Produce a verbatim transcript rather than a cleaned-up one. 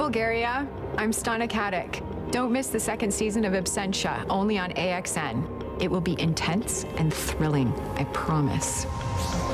Bulgaria. I'm Stana Katich. Don't miss the second season of Absentia, only on A X N. It will be intense and thrilling, I promise.